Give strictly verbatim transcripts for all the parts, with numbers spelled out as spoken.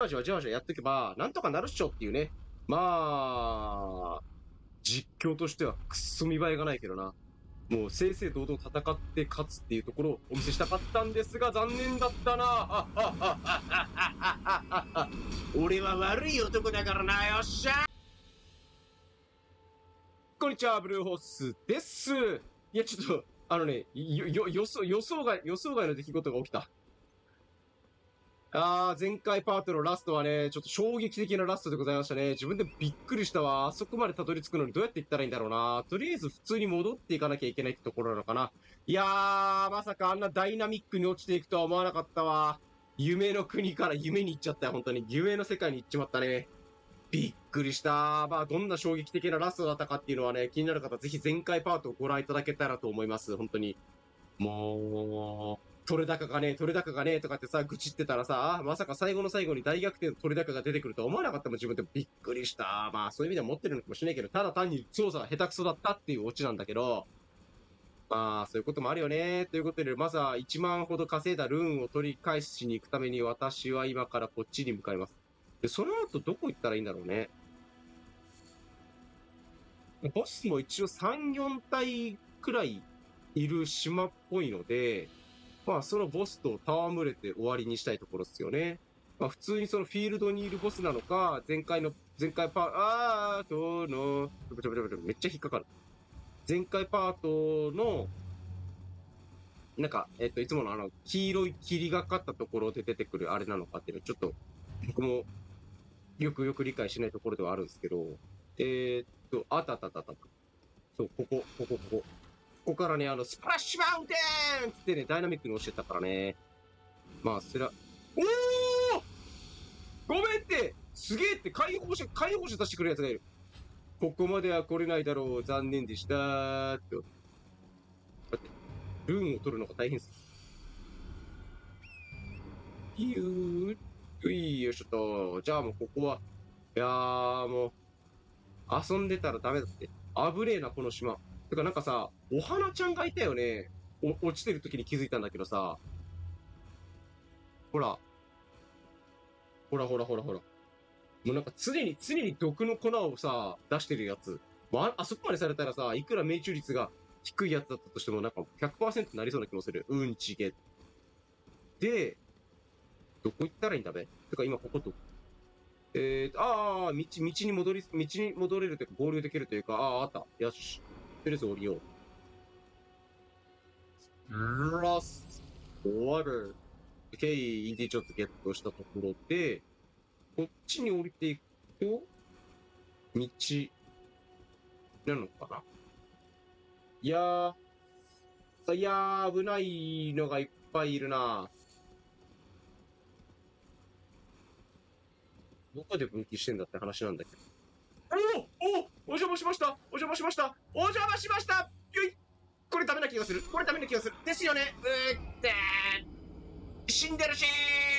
わじわじわじわやっていけば、なんとかなるっしょっていうね。まあ、実況としてはくっそ見栄えがないけどな。もう正々堂々戦って勝つっていうところをお見せしたかったんですが、残念だったな。俺は悪い男だからな、よっしゃ。こんにちは、ブルーホースです。いや、ちょっと、あのね、よ、よ、予想、予想外、予想外の出来事が起きた。あー、前回パートのラストはね、ちょっと衝撃的なラストでございましたね。自分でびっくりしたわ。あそこまでたどり着くのにどうやって行ったらいいんだろうな。とりあえず普通に戻っていかなきゃいけないってところなのかな。いやー、まさかあんなダイナミックに落ちていくとは思わなかったわ。夢の国から夢に行っちゃったよ、本当に。夢の世界に行っちまったね。びっくりした。まあ、どんな衝撃的なラストだったかっていうのはね、気になる方、ぜひ前回パートをご覧いただけたらと思います。本当に。もう、取れ高がね、取れ高がね、とかってさ、愚痴ってたらさ、あまさか最後の最後に大逆転の取れ高が出てくると思わなかったもん、自分でもびっくりした。まあ、そういう意味では持ってるのかもしれないけど、ただ単に操作が下手くそだったっていうオチなんだけど、まあ、そういうこともあるよね。ということで、まずはいちまんほど稼いだルーンを取り返しに行くために、私は今からこっちに向かいます。で、その後どこ行ったらいいんだろうね。ボスも一応さん、よん体くらいいる島っぽいので、まあそのボスと戯れて終わりにしたいところですよね。まあ普通にそのフィールドにいるボスなのか、前回の、前回パー、あーとの、めっちゃ引っかかる。前回パートの、なんか、えっと、いつものあの、黄色い霧がかったところで出てくるあれなのかっていうのは、ちょっと、僕もよくよく理解しないところではあるんですけど、えー、っと、あったあったあったあった。そう、ここ、ここ、ここ。ここからね、あの、スプラッシュマウンテンってね、ダイナミックに押してたからね。まあ、それは、おーごめんってすげえって解放者、解放者出してくれるやつがいる。ここまでは来れないだろう。残念でしたーって。待って、ルーンを取るのが大変です。ピュー。ういよいしょと。じゃあもうここは、いやーもう、遊んでたらダメだって。危ねえな、この島。てかなんかさ、お花ちゃんがいたよね。お、落ちてる時に気づいたんだけどさ。ほら。ほらほらほらほら。もうなんか常に、常に毒の粉をさ、出してるやつ。もうあ、あそこまでされたらさ、いくら命中率が低いやつだったとしてもなんかひゃくパーセントになりそうな気もする。うんちげ。で、どこ行ったらいいんだべてか今ここと、えーと、ああ、道、道に戻り、道に戻れるというか合流できるというか、ああ、あった。よし。とりあえず降りよう。ラスト、終わる。ケイでちょっとゲットしたところで、こっちに降りていくと、道、なのかないやー、いやー、危ないのがいっぱいいるな。どこで分岐してんだって話なんだけど。おおおお邪魔しましたお邪魔しましたお邪魔しましたよいこれダメな気がするこれダメな気がするですよねうーってー死んでるし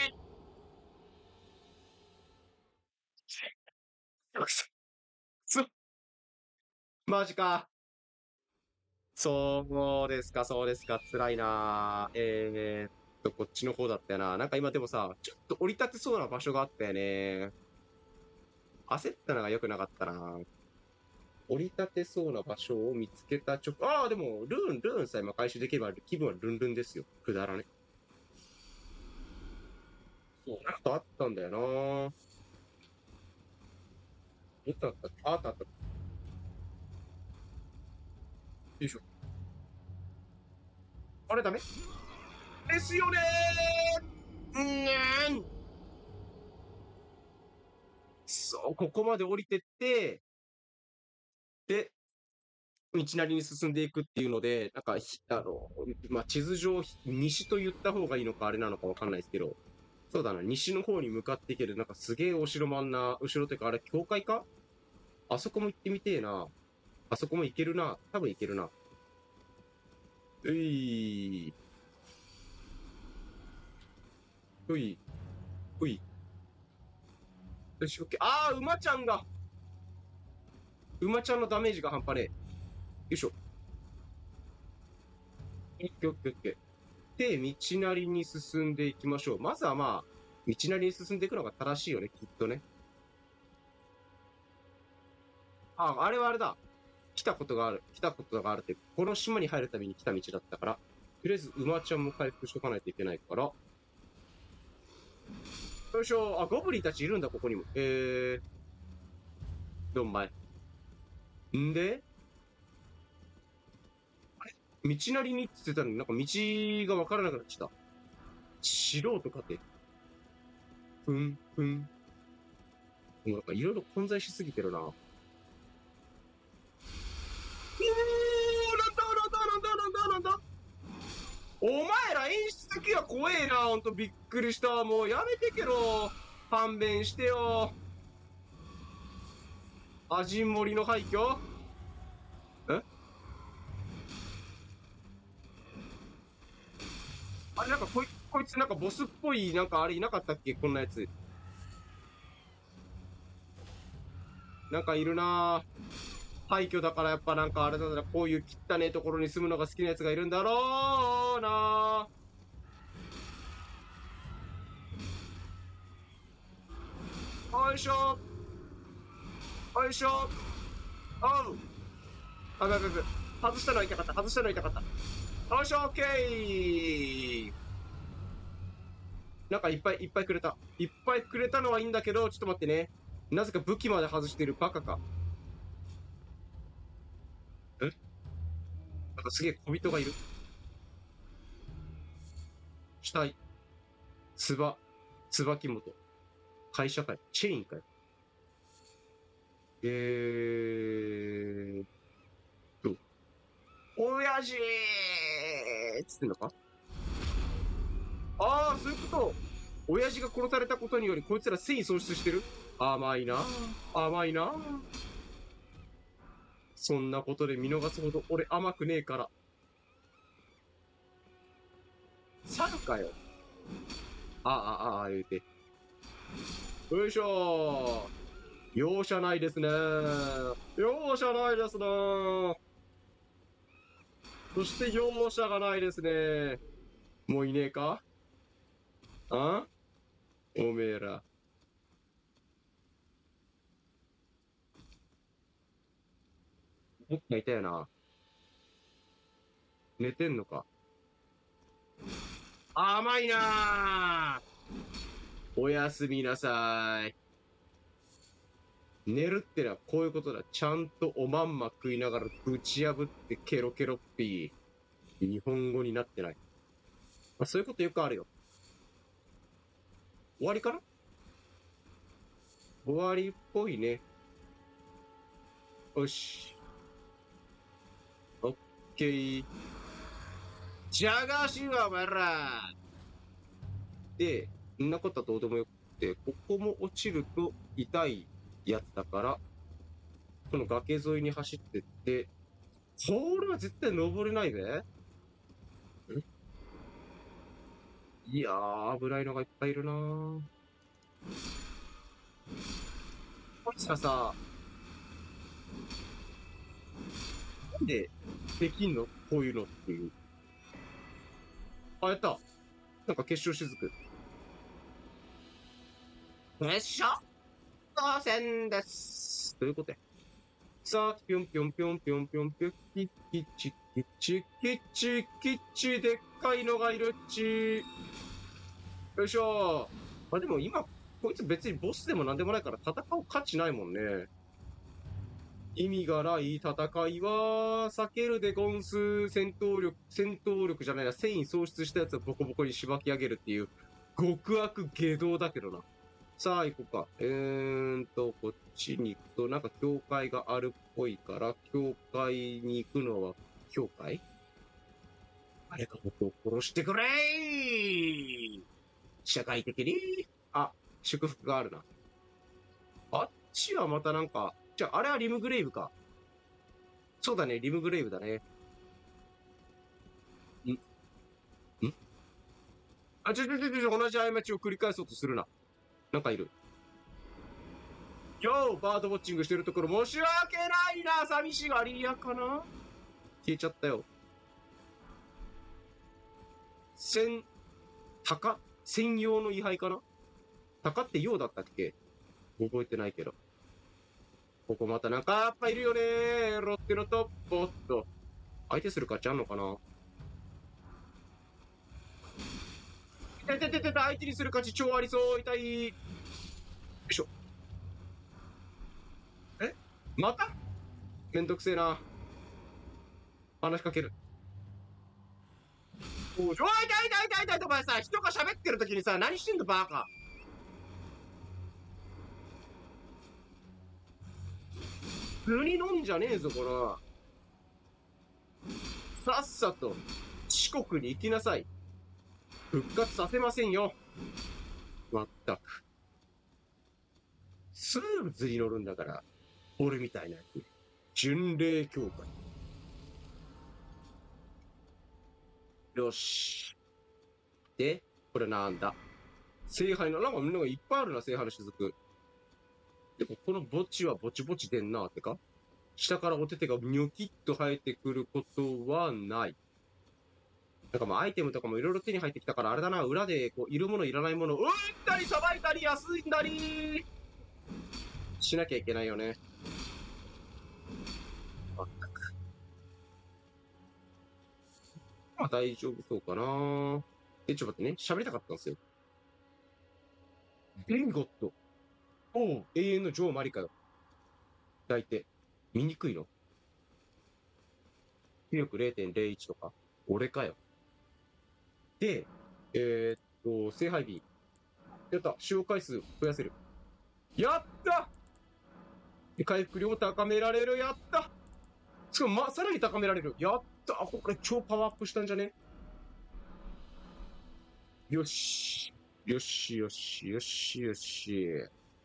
ーくそ、そ、マジか。そうですか、そうですか、辛いな。えーっと、こっちの方だったよな。なんか今でもさ、ちょっと降り立てそうな場所があったよね。焦ったのが良くなかったな。降り立てそうな場所を見つけた直、ああ、でも、ルーン、ルーンさえ今回収できれば気分はルンルンですよ。くだらね。そう、なんかあったんだよな。どっちだったっけあったあった。よいしょ。あれダメですよねーうーん。そう、ここまで降りてって、で、道なりに進んでいくっていうので、なんか、ひあの、まあ、地図上、西と言った方がいいのかあれなのかわかんないですけど、そうだな、西の方に向かっていける、なんかすげえお城もあんな、後ろというか、あれ、教会かあそこも行ってみてえな。あそこも行けるな。多分行けるな。うい、うい、うい。よし、オッケー。あー、馬ちゃんが、馬ちゃんのダメージが半端ねえ。よいしょ。オッケーオッケーオッケー。で、道なりに進んでいきましょう。まずはまあ、 道なりに進んでいくのが正しいよね、きっとね。あ、あれはあれだ。来たことがある。来たことがあるって、この島に入るために来た道だったから、とりあえず馬ちゃんも回復しとかないといけないから。よいしょ。あ、ゴブリンたちいるんだ、ここにも。えー、どんまい。んで、道なりにって言ってたのになんか道がわからなくなっちゃった。素人かて。ふん、ふん。もうなんかいろいろ混在しすぎてるな。うー、なんだなんだなんだなんだなんだ。お前ら演出的は怖えな、ほんとびっくりした。もうやめてけろ。勘弁してよ。アジンモリの廃墟。え、あれなんかこい、こいつなんかボスっぽいなんかあれいなかったっけ、こんなやつ。なんかいるなぁ。廃墟だからやっぱなんかあれだな、こういう汚ねえところに住むのが好きなやつがいるんだろうなぁ。よいしょ。よいしょ。おう。あ、ぶぶぶ。外したのは痛かった。外したのは痛かった。よいしょ、オッケー。なんかいっぱいいっぱいくれた。いっぱいくれたのはいいんだけど、ちょっと待ってね。なぜか武器まで外してるバカか。え、なんかすげえ小人がいる。死体。つば、椿本。会社かい。チェーンかい。えーっと、親父ーっつってんのか。ああ、そういうこと。親父が殺されたことにより、こいつら繊維喪失してる。甘いな。甘いな。そんなことで見逃すほど俺甘くねえから。猿かよ。ああ、ああ、言うて。よいしょー。容赦ないですね。容赦ないですね。そして容赦がないですね。もういねえか、あ、おめえら。どっかいたよな。寝てんのか。甘いなー。おやすみなさい。寝るってのはこういうことだ。ちゃんとおまんま食いながらぶち破ってケロケロッピー。日本語になってない。まあ、そういうことよくあるよ。終わりかな。終わりっぽいね。よし。オッケー。じゃがしいわ、お前ら。で、そんなことはどうでもよくて、ここも落ちると痛いやつだから、この崖沿いに走ってって、これは絶対登れないぜ。ん、いやー、危ないのがいっぱいいるなー。こいつらさ、なんでできんのこういうのっていう。あ、やった。なんか結晶雫。結晶当選です。ということで。さあ、ぴょんぴょんぴょんぴょんぴょんぴょん、きっきちきちきちきち、でっかいのがいるっち。よいしょ。まあでも今、こいつ別にボスでもなんでもないから戦う価値ないもんね。意味がない戦いは、避けるでゴンス、戦闘力、戦闘力じゃないな、繊維喪失したやつをボコボコにしばき上げるっていう、極悪下道だけどな。さあ、行こうか。えーんと、こっちに行くと、なんか教会があるっぽいから、教会に行くのは、教会、誰か僕を殺してくれー、社会的に。あ、祝福があるな。あっちはまたなんか、じゃあ、あれはリムグレイブか。そうだね、リムグレイブだね。んん、あ、ちょちょちょちょ、同じ過ちを繰り返そうとするな。なんかいる。よー、バードウォッチングしてるところ申し訳ないな、寂しがり屋かな、消えちゃったよ。専、鷹専用の位牌かな。 鷹ってようだったっけ？覚えてないけど。ここまたなんかやっぱいるよねー。ロッテのトップ、おっと。相手する価値あんのかな？痛い痛い痛い痛い、相手にする価値超ありそう。痛い。よいしょ。えまためんどくせえな。話しかける。おい、痛い痛い痛い痛い、お前さ、人が喋ってる時にさ、何してんのバカ。普通に飲んじゃねえぞ、こら。さっさと四国に行きなさい。復活させませんよ。まったく。すぐ図に乗るんだから。俺みたいなやつ。巡礼協会。よし。で、これなんだ。聖杯の、なんかみんながいっぱいあるな、聖杯の雫。でもこの墓地はぼちぼち出んなってか、下からお手手がニョキッと生えてくることはない。なんかまあアイテムとかもいろいろ手に入ってきたから、あれだな、裏でこういるものいらないものを売ったりさばいたり安いんだりしなきゃいけないよね。まったく。まあ大丈夫そうかな。え、ちょっと待ってね。喋りたかったんですよ。ベンゴット。おう、永遠のジョーマリかよ。抱いて。見にくいの？威力 れいてんれいいち とか。俺かよ。で、えー、っと、聖杯 B。やった。使用回数増やせる。やったで回復量高められる。やったしかも、ま、さらに高められる。やったこれ超パワーアップしたんじゃね？よし。よしよしよしよし。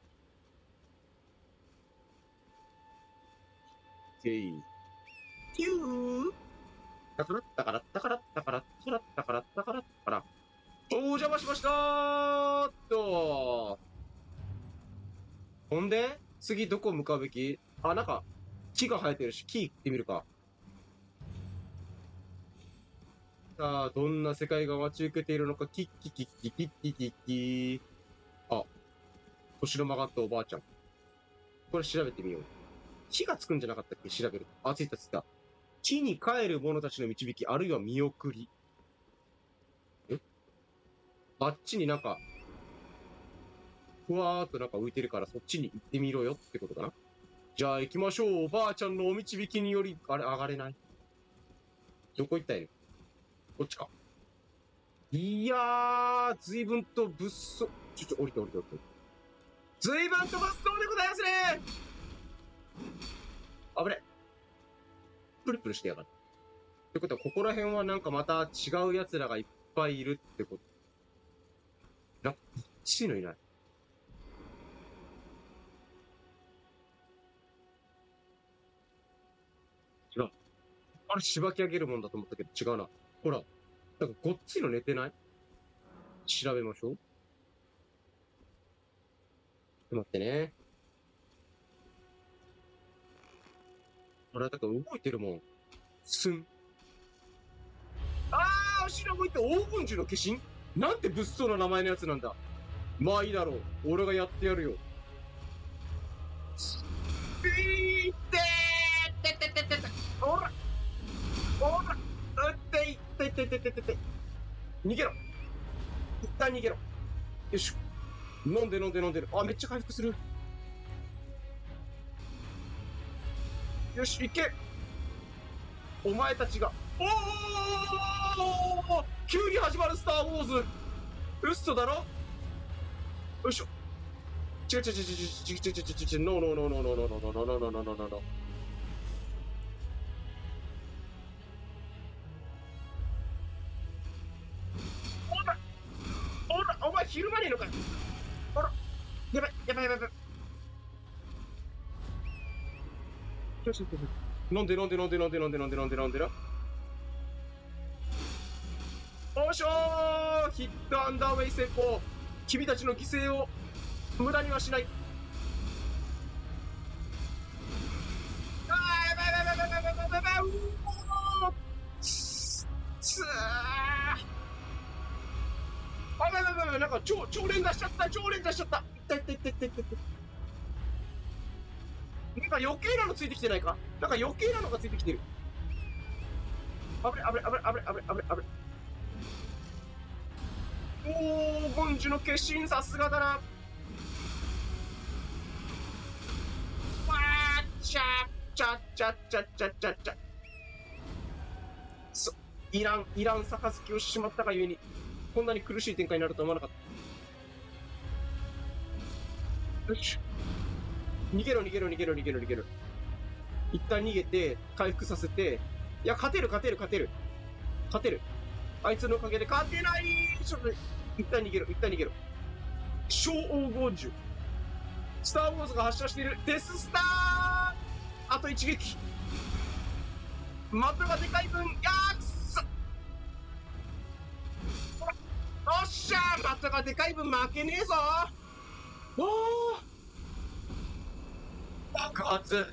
オッケー。キュータカラッタカラッタカラッタカラッタカラッタカラッタカラッタカラ。お邪魔しましたーっと。ほんで次どこ向かうべき？あ、なんか、木が生えてるし、木行ってみるか。さあ、どんな世界が待ち受けているのか、キッキキッキキッキキッキ。あ、腰の曲がったおばあちゃん。これ調べてみよう。木がつくんじゃなかったっけ？調べる。あ、ついたついた。木に帰る者たちの導き、あるいは見送り。え？あっちになんか、ふわーっとなんか浮いてるから、そっちに行ってみろよってことかな。じゃあ行きましょう。おばあちゃんのお導きにより、あれ、上がれない。どこ行ったらいいの？こっちか。いやー、随分と物騒。ちょ、ちょ、降りて降りて降りて。随分と物騒でございますね。危ね。プルプルしてやがる。ってことは、ここら辺はなんかまた違う奴らがいっぱいいるってこと。なんか、こっちのいない。違う。あれ、しばき上げるもんだと思ったけど、違うな。ほら。なんか、ごっついの寝てない？調べましょう。ちょっと待ってね。あれ、だから動いてるもん。すん。あー、後ろ向いて黄金樹の化身？なんて物騒な名前のやつなんだ。まあいいだろう。俺がやってやるよ。いーってーってってってってって。ほらほらうっていっていっていっていっていって。逃げろ。一旦逃げろ。よし。飲んで飲んで飲んでる。あ、めっちゃ回復する。よし、いけ。お前たちが。おー急に始まるスターウォーズ。嘘だろ？よいしょ。違う違う違う違う違う違う違う違う違う。ノーノーノーノーノーノーノーノーノーノーノーノーノーノー。おらおらお前昼間ねえのかよ。あらやばいやばいやばいやばい。よしよしよし。飲んで飲んで飲んで飲んで飲んで飲んで飲んで飲んでな。おっしょーヒットアンダーウェイ成功。君たちの犠牲を無駄にはしない。あーやばいやばいやばいやばいやばいやばい。うおーつーつーあばいばいやばいやばい、なんか超、超連打しちゃった、超連打しちゃった。いったいったいったいったいったいった。なんか余計なのついてきてないか、なんか余計なのがついてきてる。危ない危ない危ない危ない危ない危ない危ない。おー、ゴンジュの決心さすがだな。わー、ちゃちゃちゃちゃちゃちゃちゃ。そ、いらん、いらん杯をしまったがゆえに、こんなに苦しい展開になると思わなかった。よし。逃げろ逃げろ逃げろ逃げろ逃げろ。一旦逃げて、回復させて、いや、勝てる勝てる勝てる。勝てる。あいつのおかげで勝てない。ちょっと、一旦逃げろ、一旦逃げろ。小黄金樹。スターウォーズが発射しているデススター。あと一撃。的がでかい分、やーくそ。よっしゃー、的がでかい分負けねえぞ。おー。爆発。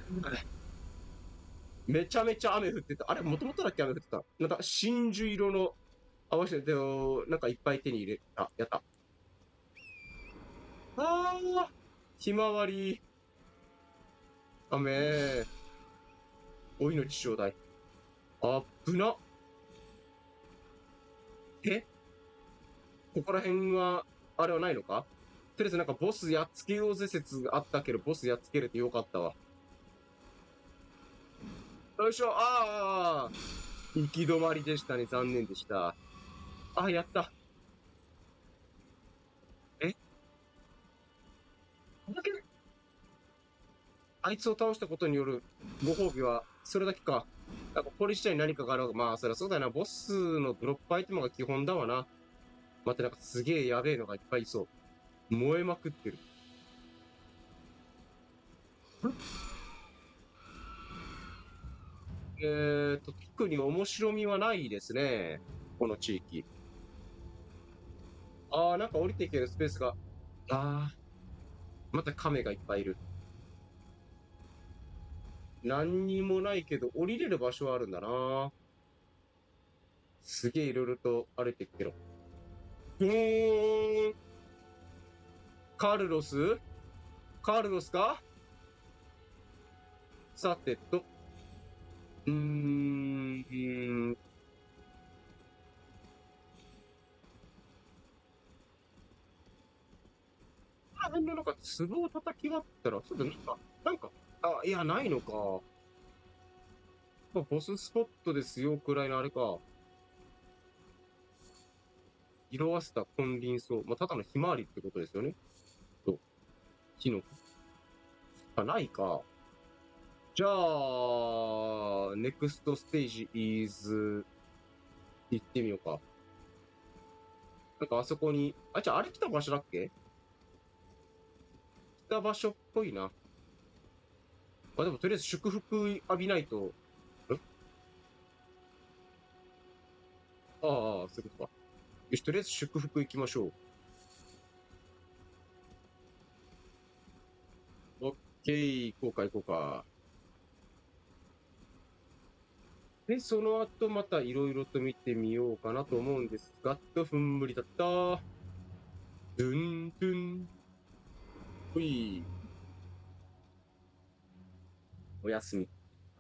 めちゃめちゃ雨降ってた。あれ、もともとだっけ雨降ってた。なんか、真珠色の合わせてを、なんかいっぱい手に入れた。やった。あー、ひまわり。雨ー。お命ちょうだい。あっぶな。えここら辺は、あれはないのか。とりあえずなんかボスやっつけようぜ説があったけど、ボスやっつけれてよかったわ。よいしょ、ああ、行き止まりでしたね。残念でした。あ、やった。えだけあいつを倒したことによるご褒美は、それだけか。なんかこれ自体に何かがある。まあ、そりゃそうだよな。ボスのドロップアイテムが基本だわな。待って、なんかすげえやべえのがいっぱいいそう。燃えまくってる。えーと、特に面白みはないですね。この地域。あー、なんか降りていけるスペースが。あー、また亀がいっぱいいる。何にもないけど、降りれる場所はあるんだな。すげえいろいろと歩いていくけど。うーん。カルロスカルロスか。さてと。うーん。うーん。あの辺のなんか、壺を叩き割ったら、ちょっとなんか、なんか、あ、いや、ないのか。まあ、ボススポットですよ、くらいのあれか。色あせた金輪草。まあ、ただのひまわりってことですよね。と、木の。あ、ないか。じゃあ、ネクストステージ is 行ってみようか。なんかあそこに、あ、じゃああれ来た場所だっけ。来た場所っぽいな。あ、でもとりあえず祝福浴びないと、んああ、そういうことか。よし、とりあえず祝福行きましょう。オッケー、行こうか行こうか。で、その後またいろいろと見てみようかなと思うんですが、とふん無理だった。ドゥンドゥン。ほい。おやすみ。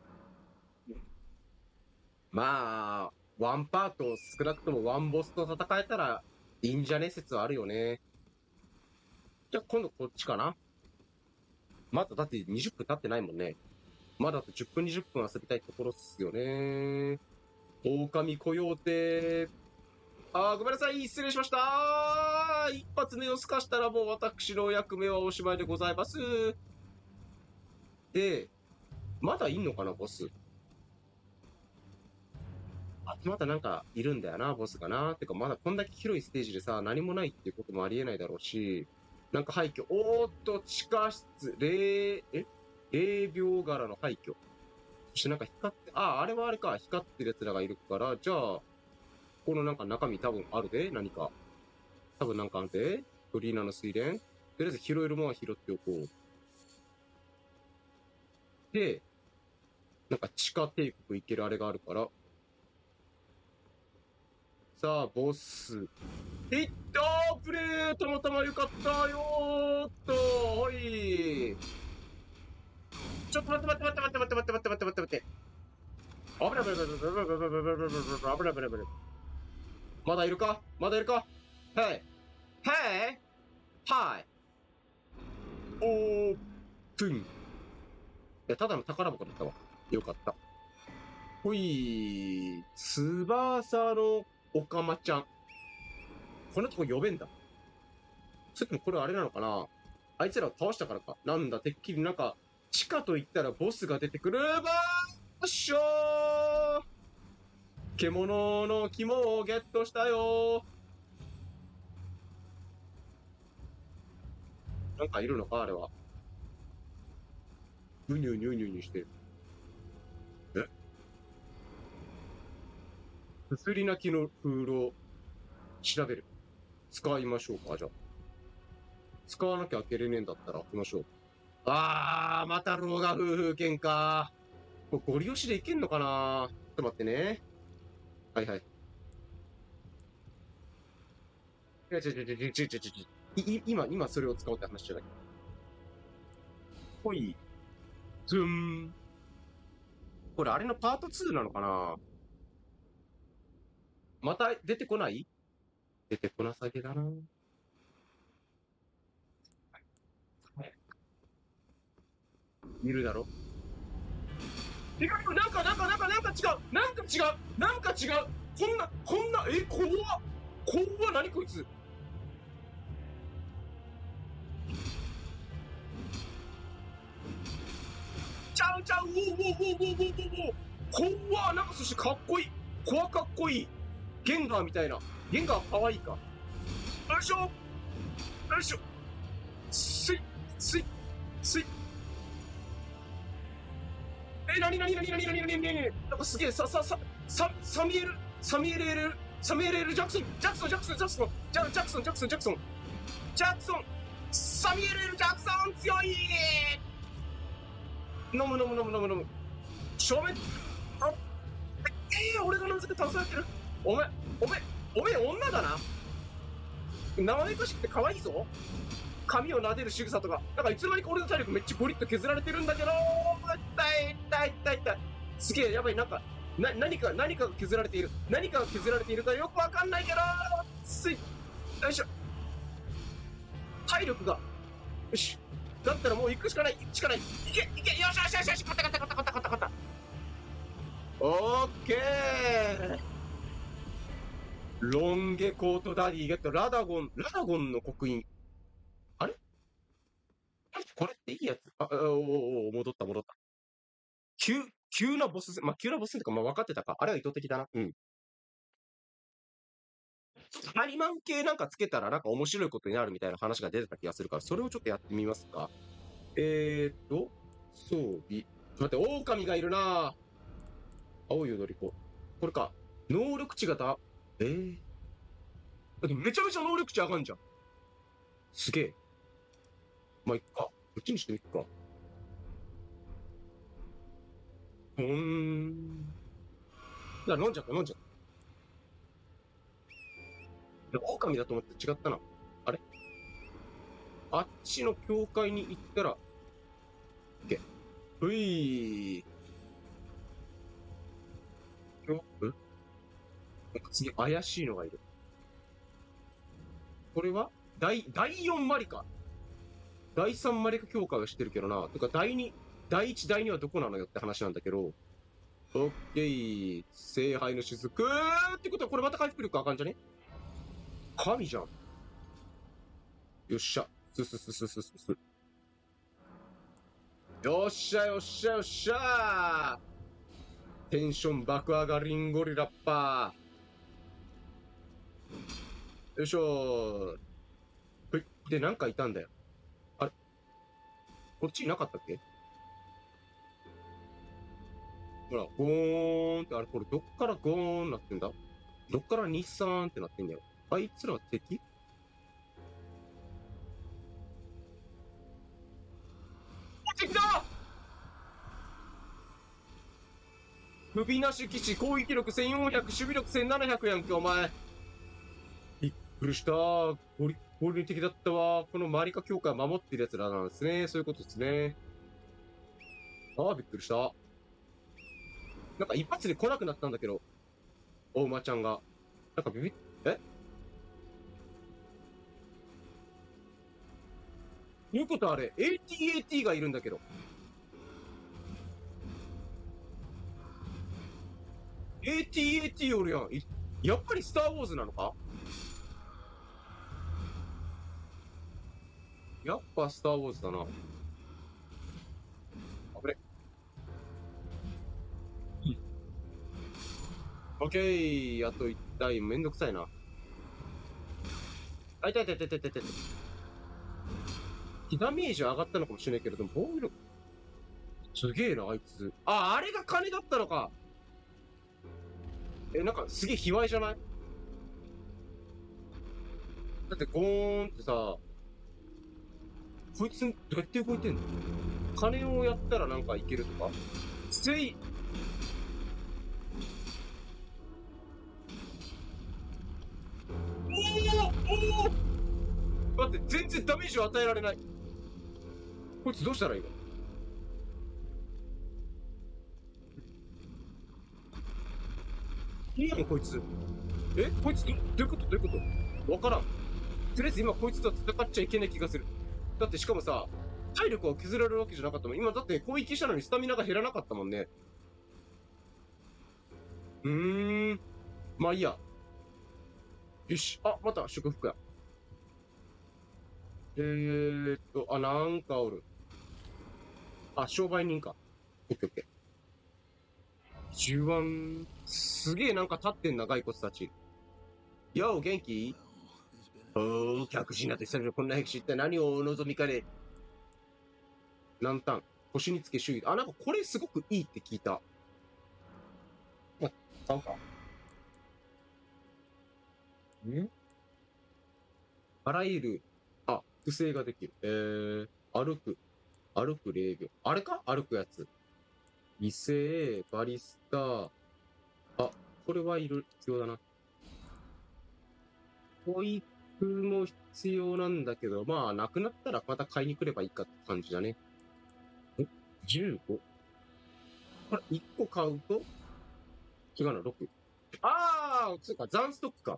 まあ、ワンパート少なくともワンボスと戦えたらいいんじゃね説はあるよね。じゃあ今度こっちかな。まだだってにじゅっぷん経ってないもんね。まだあとじゅっぷんにじゅっぷん遊びたいところっすよね。狼コヨーテ。あー、ごめんなさい。失礼しました。一発目をすかしたらもう私の役目はおしまいでございます。で、まだいんのかな、ボス。あ、まだなんかいるんだよな、ボスがな。てか、まだこんだけ広いステージでさ、何もないっていうこともありえないだろうし、なんか廃墟。おーっと、地下室、霊、え霊廟柄の廃墟。そしてなんか光って、あ、あれはあれか、光ってる奴らがいるから、じゃあ、このなんか中身多分あるで、何か。多分なんかあるで、フリーナの水蓮。とりあえず拾えるものは拾っておこう。で、なんか地下帝国行けるあれがあるから、 さあ、ボス。いったープレーたまたまよかったよーっとほい。ちょっと待って待って待って待って待って待って待って待って待って待って。危ない危ない危ない危ない危ない危ない危ない危ない危ない危ない。まだいるかまだいるかはい。はいはい。オープン。いや、ただの宝箱だったわ。よかった。ほい。翼のオカマちゃん。こんなとこ呼べんだ。それともこれあれなのかなあいつらを倒したからか。なんだ、てっきりなんか、地下と言ったらボスが出てくる場所ー獣の肝をゲットしたよーなんかいるのかあれは。うにゅうにゅうにゅうにしてる。えすすり泣きの風呂、調べる。使いましょうか、じゃあ。使わなきゃ開けれねえんだったら開けましょう。あー、また老眼夫婦喧嘩。これゴリ押しでいけんのかなちょっと待ってね。はいはい。いや、ちょちょちょちょちょちょちょ。い、今、今それを使おうって話じゃない。ほい。ズン。これあれのパートツーなのかなまた出てこない出てこなさげだな。いるだろ違うなんか、なんか、なんか、なんか違うなんか違うなんか違うこんな、こんな、え、怖っ怖っ何こいつちゃうちゃうおおおおおおおお怖っなんかそしてかっこいい怖かっこいいゲンガーみたいな。ゲンガーかわいいか。よいしょよいしょすい、すい、すい。え、なになになになになになになになんかすげえ、さ、さ、さ、さ、サミエル、サミエルエル、サミエルエル・ジャクソン、ジャクソン、ジャクソン、ジャクソン、ジャジャクソン、ジャクソン、ジャクソン、ジャクソン、サミエルエル・ジャクソン、強い飲む飲む飲む飲む飲む。正面、あ、えー、俺がなぜか倒されてる。おめ、おめ、おめ女だな。生めかしくて可愛いぞ。髪を撫でる仕草とか、なんかいつの間にか俺の体力めっちゃゴリッと削られてるんだけど、痛い痛い痛い痛い。すげえ、やばい、なんか、な、何か、何かが削られている。何かが削られているかよくわかんないけど、すい、よいしょ。体力が、よし。だったらもう行くしかない、行くしかない。行け、行け、よしよしよしよし、勝った勝った勝った勝った勝った勝った。オッケーロンゲコートダディゲット、ラダゴン、ラダゴンの刻印。あれこれっていいやつあ、おおお戻った戻った。急、急なボス戦、まあ、急なボス戦とか、まあ、分かってたか。あれは意図的だな。うん。ハリマン系なんかつけたらなんか面白いことになるみたいな話が出てた気がするから、それをちょっとやってみますか。えーっと、装備。ちょっと待って、狼がいるな青い踊り子。これか。能力値がだ、えー。だってめちゃめちゃ能力値上がんじゃん。すげえ。まあ、いっか。こっちにしてみっか。ほーん。だから飲んじゃった、飲んじゃった。狼だと思って違ったな。あれあっちの教会に行ったら、OK。ういー。教んなんか次怪しいのがいる。これは第、第よんマリカ。第さんマリカ教会は知ってるけどな。とか第に、第いち、第にはどこなのよって話なんだけど。オッケー。聖杯の雫ってことはこれまた回復力あかんじゃね神じゃん。よっしゃ。すすすすすすす。よっしゃよっしゃよっしゃーテンション爆上がりんゴリラッパー。よいしょー。ほい。で、なんかいたんだよ。あれこっちいなかったっけほら、ゴーンって、あれこれどっからゴーンなってんだどっから日産ってなってんだよ。あいつらは敵敵だ不備なし騎士、攻撃力せんよんひゃく、守備力せんななひゃくやんけ、お前。 くりした。ゴリゴリ的だったわ。このマリカ教会を守ってる奴らなんですね。そういうことですね。ああ、びっくりした。なんか一発で来なくなったんだけど、お馬ちゃんが。なんかビビっ、えいうことあれ、エーティーエーティー がいるんだけど。エーティーエーティー おるやん。いやっぱりスター・ウォーズなのか？やっぱスター・ウォーズだな。あれ、オッケー。あと一体めんどくさいな。あ、いたいたいたいたいたいた。ダメージは上がったのかもしれないけれども、防御力、すげえな、あいつ。あ、あれが金だったのか。え、なんかすげえ卑猥じゃない？だってゴーンってさ、こいつどうやって動いてんの？金をやったらなんかいけるとか？つい、おーおー、待って、全然ダメージを与えられない。こいつどうしたらいいの？いいやん、こいつ。え、こいつど、どういうことどういうことわからん。とりあえず今こいつとは戦っちゃいけない気がする。だってしかもさ、体力は削られるわけじゃなかったもん。今だって攻撃したのにスタミナが減らなかったもんね。うーん。まあいいや。よし。あ、また祝福や。えーっと、あ、なんかおる。あ、商売人か。オッケーオッケー。じゅうわん。すげえなんか立ってんな、骸骨たち。よう、元気？おー、客人など久々にこんな兵士一体何をお望みかね？ランタン。腰につけ周囲。あ、なんかこれすごくいいって聞いた。あ、買うか。んあらゆる、あ、複製ができる。えー、歩く。歩く霊魚。あれか歩くやつ。異性、バリスタ。あ、これはいる、必要だな。保育も必要なんだけど、まあ、なくなったらまた買いに来ればいいかって感じだね。え ?じゅうご? これ、いっこ買うと違うな、ろく。ああ、つうか、残ストックか。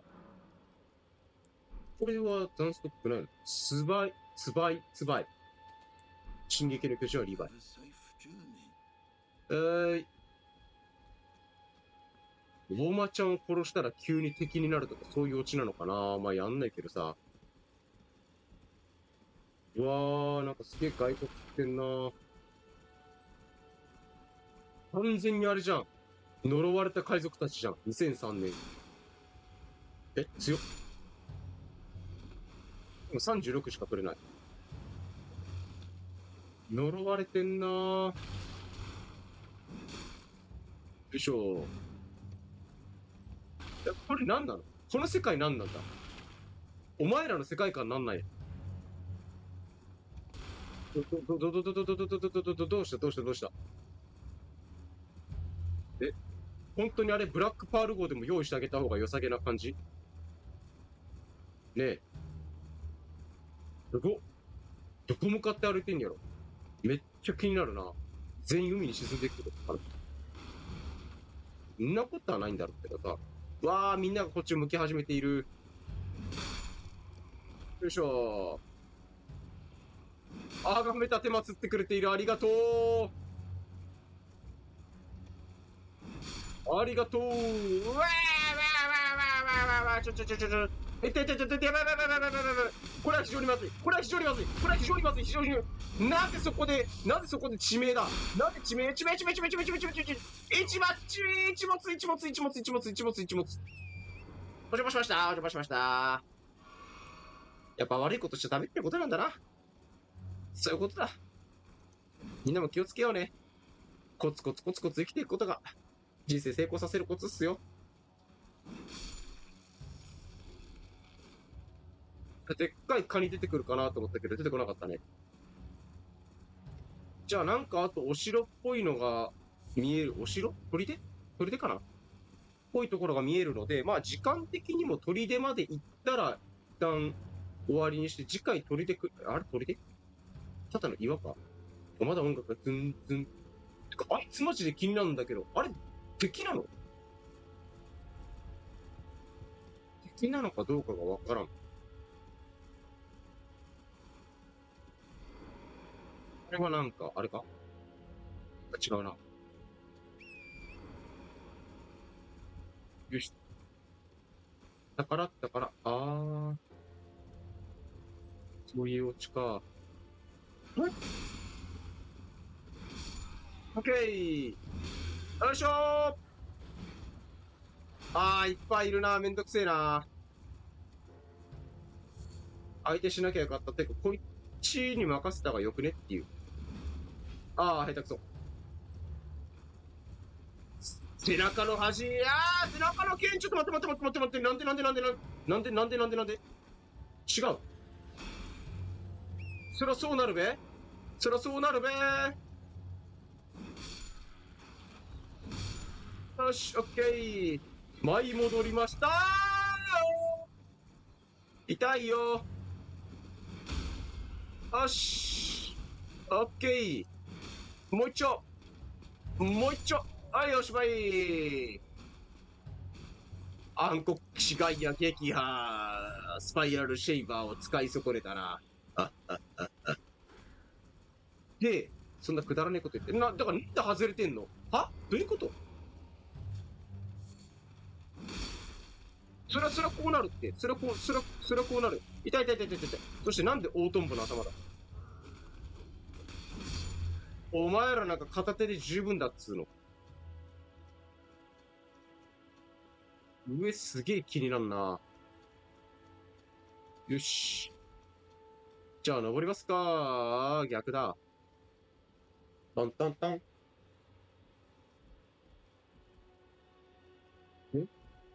これは残ストックないの？ツバイ、ツバイ、ツバイ。進撃の巨人はリヴァイ。えー、ウォーマちゃんを殺したら急に敵になるとかそういうオチなのかな？まあやんないけどさ。うわー、なんかすげえ外国ってんな。完全にあれじゃん。呪われた海賊たちじゃん。にせんさんねん。え、強っ。でもさんじゅうろくしか取れない。呪われてんなー。よいしょ。え、これ何なの？この世界何なんだ？お前らの世界観なんない？ど、ど、ど、ど、ど、ど、ど、ど、ど、ど、ど、ど、どうしたどうしたどうしたえ、本当にあれブラックパール号でも用意してあげた方が良さげな感じ？ねえ。どこ、どこ向かって歩いてんやろ？めっちゃ気になるな。全員海に沈んでいくことかな。そんなことはないんだろうけどさ。うわー、みんながこっちを向き始めている。よいしょー。あがめたてまつってくれている。ありがとう。ありがとう。うわーわーわーわーわーわーわーちょちょちょちょちょ。えってってってって、やばいやばいやばいやばいやばいやばい。これは非常にまずい。これは非常にまずい。これは非常にまずい。非常に。なぜそこで、なぜそこで地名だ。なぜ地名、地名、地名、地名、地名、地名、地名、地名、地名、一番、地名、一物、一物、一物、一物、一物、一物。お邪魔しました。お邪魔しました。やっぱ悪いことしちゃダメってことなんだな。そういうことだ。みんなも気をつけようね。コツコツコツコツ生きていくことが、人生成功させるコツっすよ。でっかいカニ出てくるかなと思ったけど、出てこなかったね。じゃあなんかあとお城っぽいのが見える。お城？砦？砦かな？ぽいところが見えるので、まあ時間的にも砦まで行ったら旦終わりにして、次回鳥でく、あれ鳥でただの岩かまだ音楽がズンズン。てか、あいつマジで気になるんだけど、あれ敵なの敵なのかどうかがわからん。あれはなんか、あれか違うな。よし。だから、だから、あー。そういうオチか。オッケーよいしょーあー、いっぱいいるな。めんどくせえな。相手しなきゃよかった。てか、こっちに任せた方がよくねっていう。あー、下手くそ。背中の端、あー、背中の剣、ちょっと待って待って待って待って待って、なんでなんでなんでなんでなんでなんでなんで違う。そりゃそうなるべそりゃそうなるべよし、オッケー。舞い戻りましたー痛いよ。よし。オッケー。もう一丁。もう一丁。はい、おしまい。暗黒騎士ガイア撃破。スパイラルシェイバーを使い損ねたな。あ、あ、あ、あ。で、そんなくだらねえこと言って。な、だからなんで外れてんのはどういうことそれは、それはこうなるって。それはこう、それは、それはこうなる。痛い痛い痛い痛い痛い。そしてなんで大トンボの頭だお前らなんか片手で十分だっつうの。上すげえ気になんな。よし。じゃあ登りますか。逆だ。トントントン。え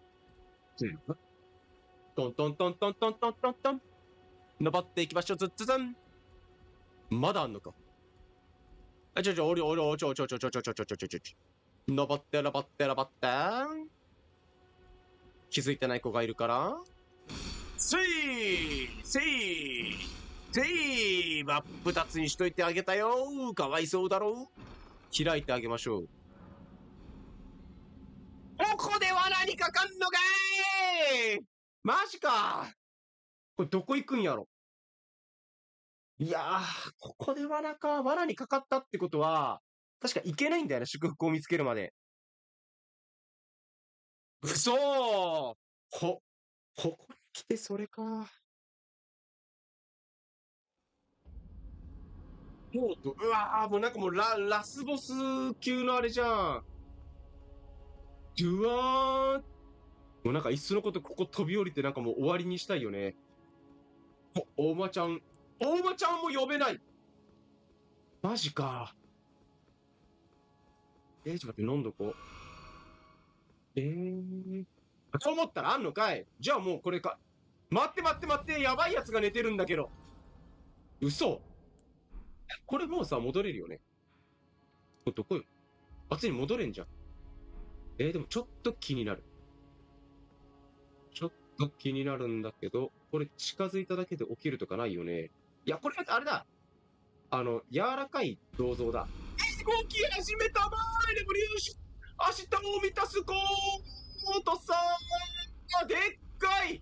トントントントントントントントン。登っていきましょう、ずっつずん。まだあんのか。あ、ちょちょ、おりおりおちょちょちょちょちょちょちょちょちょちょちょ。登って登って登って。気づいてない子がいるから。せいせいせい真っ二つにしといてあげたよかわいそうだろう開いてあげましょう。ここでは何かかんのかいマジかこれどこ行くんやろいやー、ここで罠か。罠にかかったってことは、確か行けないんだよね、祝福を見つけるまで。嘘ーこ、ここに来てそれか。もうと、うわー、もうなんかもうラ、ラスボス級のあれじゃん。ドゥワーン。もうなんかいっそのことここ飛び降りてなんかもう終わりにしたいよね。お、お馬ちゃん。お馬ちゃんも呼べない。マジか。えー、ちょっと待って、飲んどこう。えー。と思ったらあんのかいじゃあもうこれか。待って待って待って、やばいやつが寝てるんだけど。嘘これもうさ、戻れるよね。これどこよあっちに戻れんじゃん。えー、でもちょっと気になる。ちょっと気になるんだけど、これ近づいただけで起きるとかないよね。いや、これあれだ。あの、柔らかい銅像だ。動き始めたまーレボリューション明日を満たすゴートさーでっかい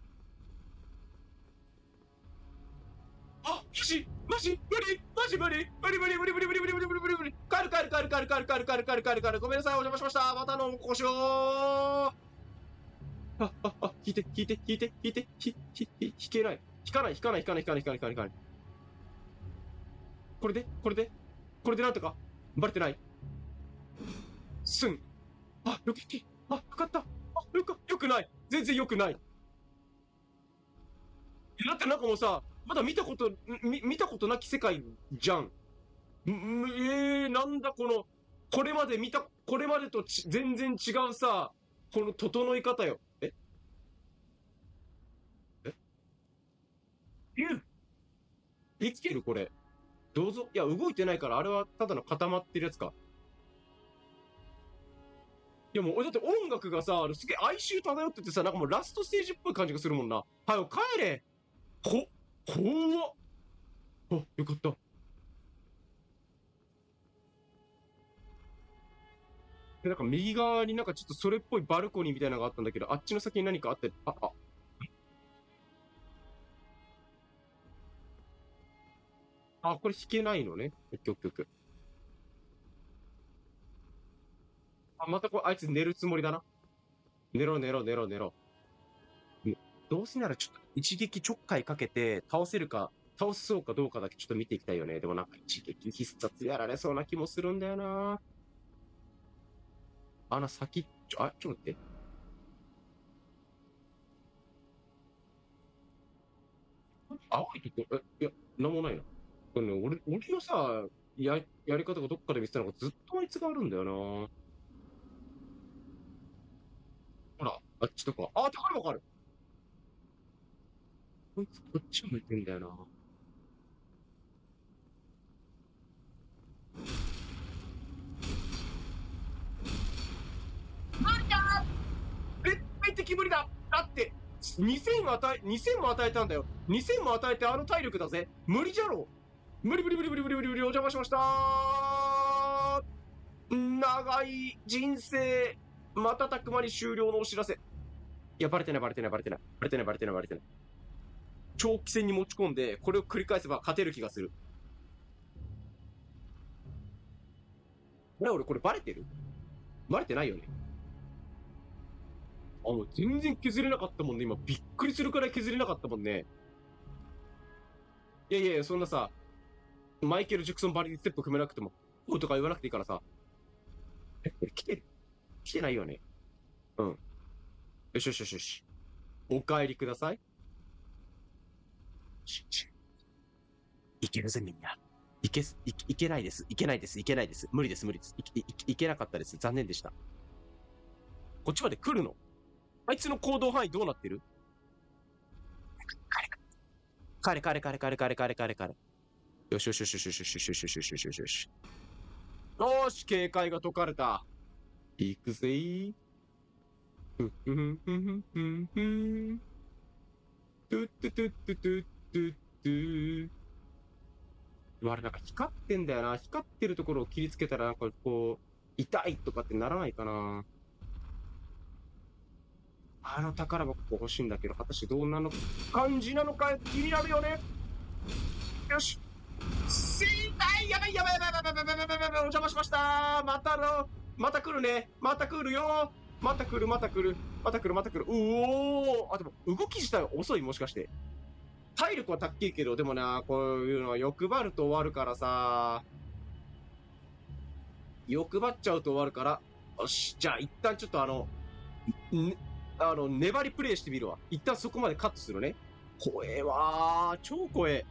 あ、マジマジ無理マジ無理無理無理無理無理無理無理無理無理無理無理帰る帰る帰る帰る帰る帰る帰る帰る帰る帰るごめんなさいお邪魔しましたまたのご視聴あ、あ、あ、引いて引いて引いて引いて引引引けない引かない引かない引かない引かない引かない引かない引かないこれでこれでこれでなんとかバレてないすんあ、よくあ、よかった。あ、よく、よくない。全然よくない。だってなんかもうさ、まだ見たこと、み見たことなき世界じゃん。んえー、なんだこの、これまで見た、これまでとち全然違うさ、この整い方よ。えええ生きてるこれ。どうぞ。いや、動いてないから、あれはただの固まってるやつか。いやもう、だって音楽がさ、すげえ哀愁漂っててさ、なんかもうラストステージっぽい感じがするもんな。はよ、帰れこ、怖っ。あ、よかった。で、なんか右側になんかちょっとそれっぽいバルコニーみたいなのがあったんだけど、あっちの先に何かあって、あ、あ、あ、これ引けないのね。オッケーオッケーオッケー。あ、またこれ、あいつ寝るつもりだな。寝ろ寝ろ寝ろ寝ろ。ね、どうせならちょっと一撃ちょっかいかけて倒せるか、倒せそうかどうかだけちょっと見ていきたいよね。でもなんか一撃必殺やられそうな気もするんだよな。あの先、ちょ、あ、ちょっと待って。青いとこ、え、いや、なんもないな。これね、俺、俺のさ、や、やり方がどっかで見せたのがずっとあいつがあるんだよな。ほら、あっちとか。あ、わかるわかる。こいつこっち向いてんだよな。絶対的無理だ。だって、にせん与え、にせんも与えたんだよ。にせんも与えてあの体力だぜ。無理じゃろ。無理無理無理無理無理無理無理、お邪魔しました。長い人生、瞬く間に終了のお知らせ。いや、バレてないバレてないバレてない。バレてないバレてないバレてない。長期戦に持ち込んで、これを繰り返せば勝てる気がする。あれ、俺これバレてる？バレてないよね。あの、全然削れなかったもんね。今、びっくりするくらい削れなかったもんね。いやいやいや、そんなさ、マイケル・ジャクソンバリでステップ踏めなくても、こうとか言わなくていいからさ。え、これ来てる？来てないよね。うん。よしよしよしよし。お帰りください。ししいけるぜ、みんな。いけす、い、いけないです。いけないです。いけないです。無理です、無理です。い、い、いいけなかったです。残念でした。こっちまで来るの？あいつの行動範囲どうなってる？帰れ、帰れ、帰れ、帰れ、帰れ、帰れ、帰れ、帰れ。よしよしよしよしよしよしよしよしよしよしよしよしよし。よし、警戒が解かれた。行くぜー。ふふふふふふふ。トゥットゥトゥットゥトゥットゥットゥ。あれなんか光ってんだよな。光ってるところを切りつけたらなんかこう、痛いとかってならないかな。あの宝箱欲しいんだけど、果たしてどんなの感じなのか気になるよね。よし。死んだい、やばいやばいやばいやばいやばいやばいやばいやばい、お邪魔しました。またの、また来るね。また来るよ。また来る、また来る。また来る、また来る。うおー。あ、でも動き自体は遅い、もしかして。体力は高いけど、でもな、こういうのは欲張ると終わるからさ。欲張っちゃうと終わるから。よし、じゃあ一旦ちょっとあの、ね、あの、粘りプレイしてみるわ。一旦そこまでカットするね。怖えわー。超怖え。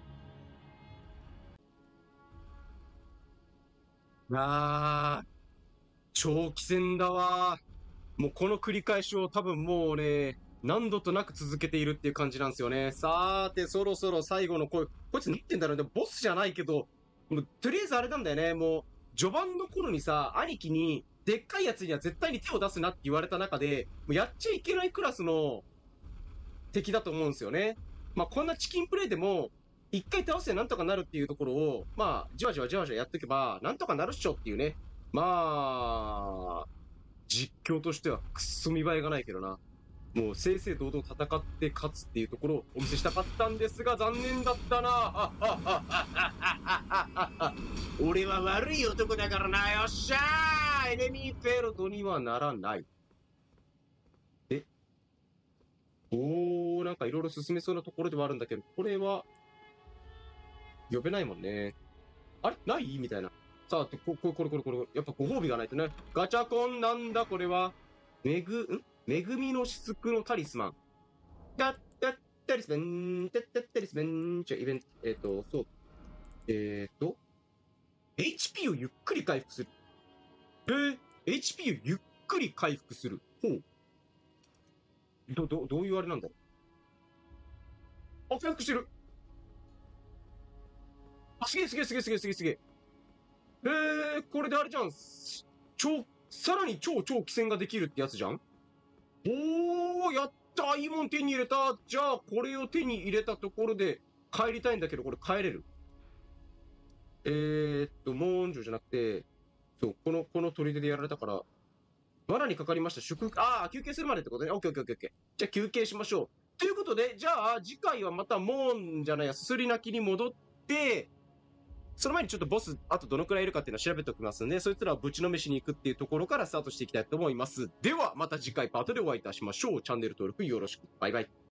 あー、長期戦だわー。もうこの繰り返しを多分もうね、何度となく続けているっていう感じなんですよね。さーて、そろそろ最後の声。こいつ何言ってんだろうね。ボスじゃないけど、もうとりあえずあれなんだよね。もう、序盤の頃にさ、兄貴に、でっかいやつには絶対に手を出すなって言われた中で、もうやっちゃいけないクラスの敵だと思うんですよね。まあ、こんなチキンプレイでも、一回倒してなんとかなるっていうところを、まあ、じわじわじわじわやっていけば、なんとかなるっしょっていうね。まあ、実況としてはくっそ見栄えがないけどな。もう正々堂々戦って勝つっていうところをお見せしたかったんですが、残念だったな。ああああああああ、俺は悪い男だからな。よっしゃー、エネミーフェルトにはならない。え、おー、なんかいろいろ進めそうなところではあるんだけど、これは呼べないもんね。あれないみたいな。さあ、こ、こ、これこれこれ、やっぱご褒美がないとね。ガチャコンなんだこれは。めぐ、ん恵みの雫のタリスマン。たったったりすべん、たったったりすべん。じゃあ、イベント、えっ、と、そう。えっ、と、エイチピー をゆっくり回復する。えー、エイチピー をゆっくり回復する。ほう。ど、ど、どういうあれなんだろう。あ、回復してる。あ、すげえすげえすげえすげえすげえすげえ。えー、これであれじゃん。超、さらに超超奇戦ができるってやつじゃん。おー、やっ大門手に入れた。じゃあ、これを手に入れたところで帰りたいんだけど、これ帰れる？えーっと、文書じゃなくて、そう、この、この砦でやられたから、罠にかかりました。宿、ああ、休憩するまでってことね。オッケーオッケーオッケーオッケー。じゃあ休憩しましょう。ということで、じゃあ次回はまたモーンじゃないや、すすり泣きに戻って、その前にちょっとボス、あとどのくらいいるかっていうのを調べておきますんで、そいつらをぶちのめしに行くっていうところからスタートしていきたいと思います。では、また次回パートでお会いいたしましょう。チャンネル登録よろしく。バイバイ。